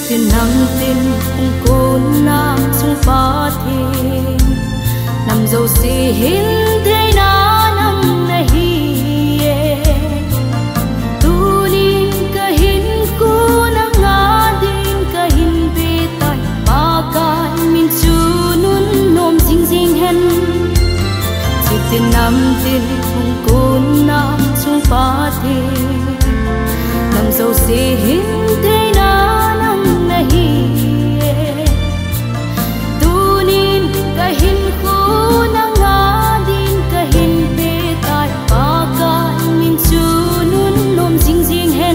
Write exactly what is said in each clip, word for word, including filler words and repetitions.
tiền nắng tin không cố na sung phá thế nằm dầu xì hin thế na nằm na hi tu linh ka hin ku nang nga din ka hin be tai pa ka min chu nun nom jing jing hen chỉ tiền nằm tin không cố na sung phá thế nằm dầu xì hin thế na nằm na hi tu nin ka hin khu na nga din ka hin pe tai pa ka min chu nun nom jing jing hen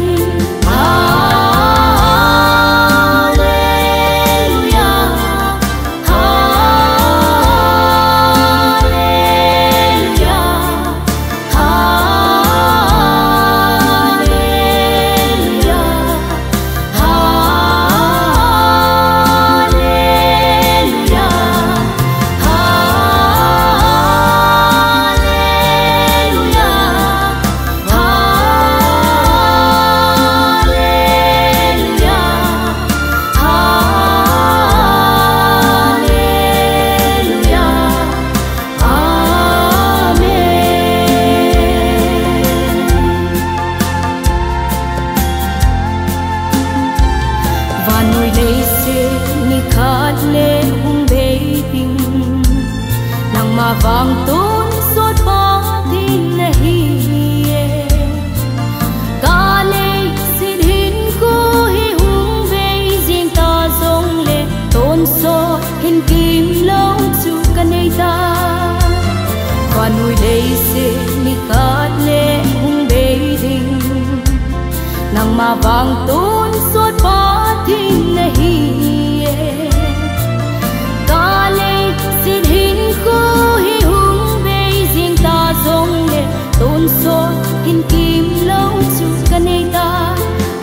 vang tôn suốt ba tin nahi ca lê xin hin khu hi hung về riêng ta dòng lệ tôn so hin kim lâu chu ca nay ta qua nuôi đây sẽ ni ca lê hung bê đình nàng mà vang tôn suốt ba tin nahi ca lê xin hin khu hi hung về riêng ta dòng lệ tôn so hin kim lâu chu ca nay ta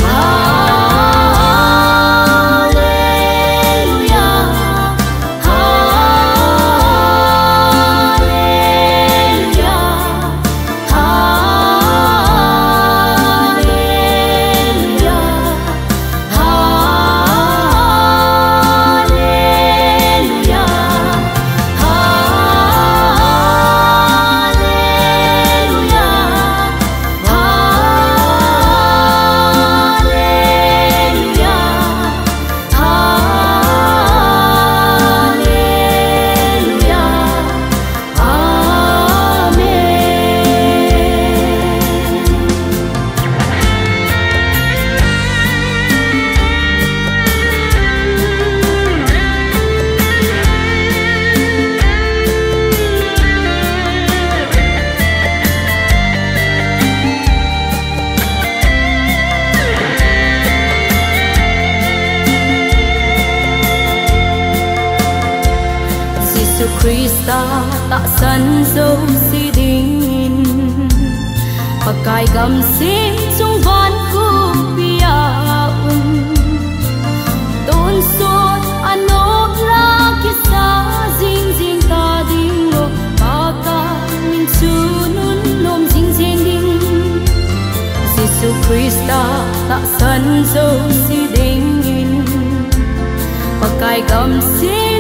Krista tak san dấu si ding pakai gam sim chung van ku piaun tôn sot anok la kisa jing jing ta ding lo pakai min chu nun nom jing jing ding Jesu Krista tak san dấu si ding pakai gam sim